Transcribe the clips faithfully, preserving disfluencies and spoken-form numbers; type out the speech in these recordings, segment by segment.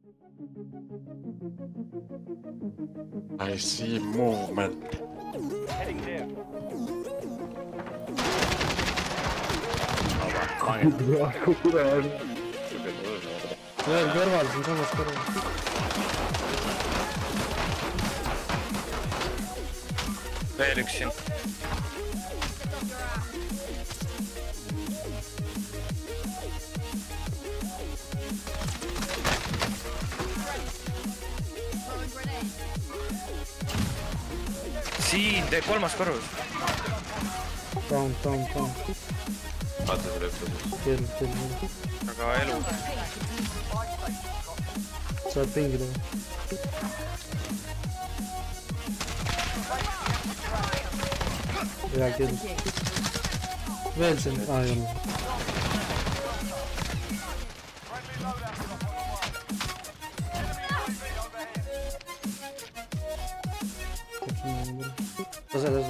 I see movement. Heading there. Veel kõrval, siin samas kõrval. Veel üks siin. Siin, tee kolmas korrus. Down, down, down. Vaata see lõpus. Kill, kill. Aga elu. Saad pingi teha. Hea kill. Veel siin. Aa, ei ole. Tase, tase.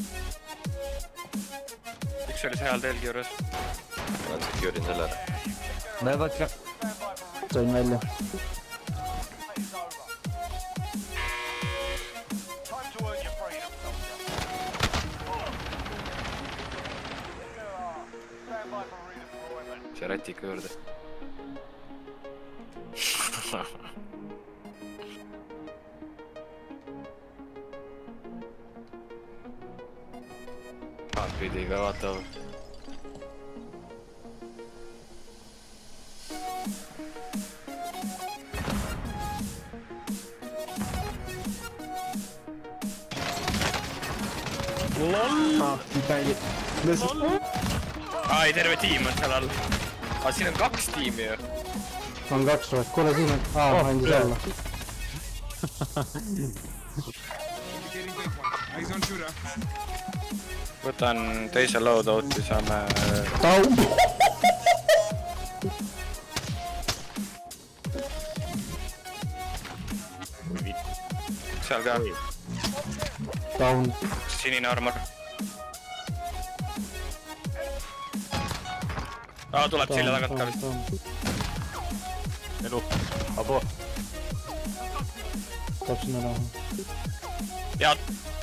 Üks oli seal telgi juures. Ma olen secure'in selle ära. Näevad ka. Sain välja. See rätika juurde. Pidi ka vaatav. Ai, terve tiim on seal all. Aga siin on kaks tiimi ju. On kaks või? Kuule siin on... Aa, andis alla. Võtan teise loadout'i, saame... Tau! Seal ka. Down. Sinine armor. Aa, tuleb sille tagant ka vist. Elu. Abo. Täpselt nära. Ja.